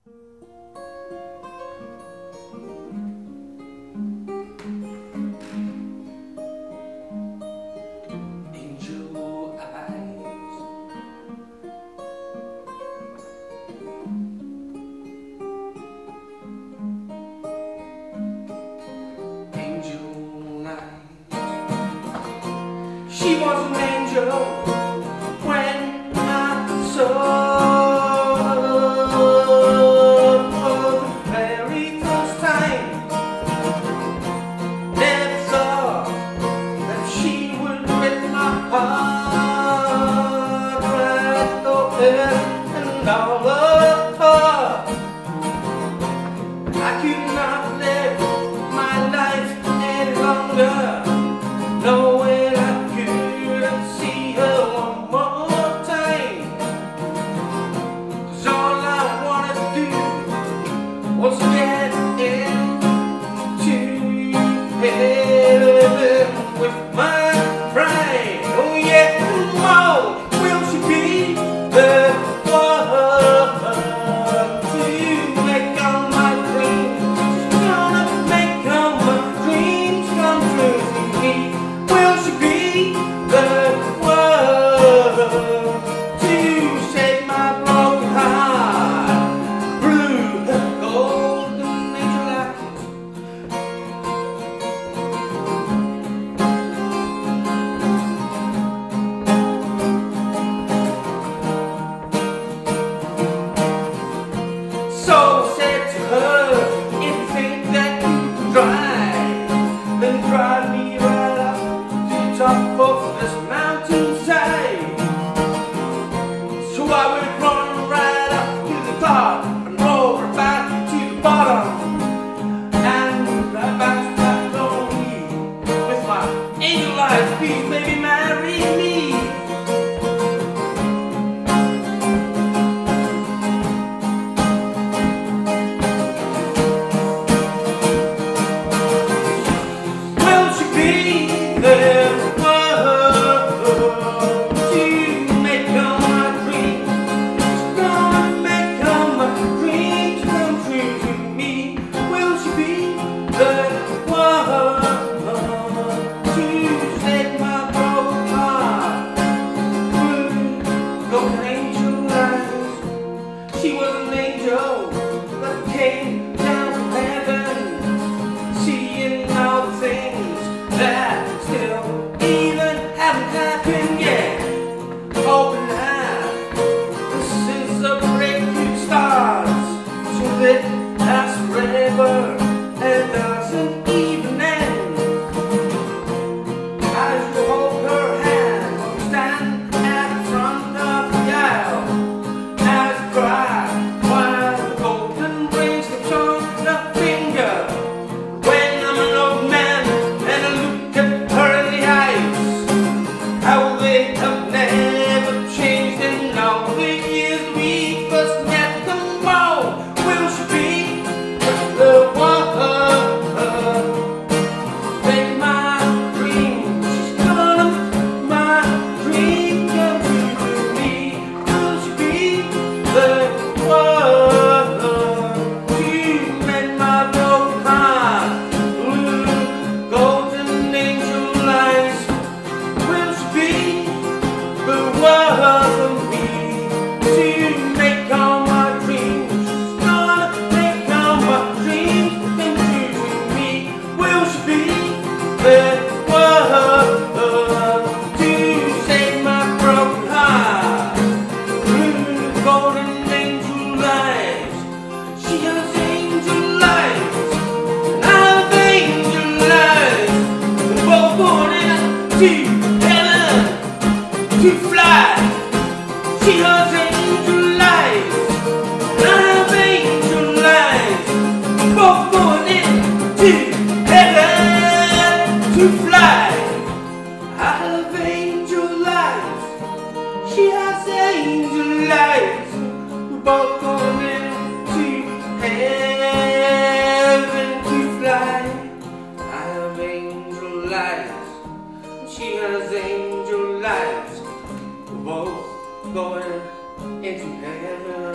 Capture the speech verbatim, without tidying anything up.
She was an angel when I saw her for the very first time. Never thought that she would rip my heart right open and all of her. I could not live my life any longer, knowing I couldn't see her one more time. 'Cause all I wanted to do was get into heaven with my bride. Oh yeah, oh, will she be the one to make all my dreams? She's gonna make all my dreams come true for me. Will she be the one to save my broken heart? Blue, golden angel eyes. So I said to her, if you think that you can drive, then drive me right up to the top of this mountainside. So I would run right up to the top and roll right back to the bottom, and right back to that lonely with my angel eyes. Please, baby, marry me. Will she be the one to make all my dreams? She's gonna make all my dreams come true to me. Will she be the one to save my broken heart? Blue, golden angel eyes. She was an angel that came down from heaven, seeing all the things that still even haven't happened yet. Open eye, this is a breakthrough stars, so that lasts forever and doesn't even end. As you hold her hand, stand at the front of the aisle, as you cry, while the golden ring slips on the finger. When I'm an old man and I look at her in the eyes, how they have never changed in all the years we first met them all. Will she be the one make my dream? She's gonna make my dream come true to me. Will she be the one to make my broken heart blue, golden angel eyes? Will she be the one for me to make all my dreams? She's gonna make all my dreams come true to me. Will she be the one to save my broken heart? Blue, golden angel eyes. She has angel eyes, and I have angel eyes. We're both going into heaven to fly. She has angel eyes, and I have angel eyes. We're both going into heaven to fly. I have angel eyes, she has angel eyes. We're both going into heaven to fly. I have angel eyes, she has angel eyes. We're both going into heaven.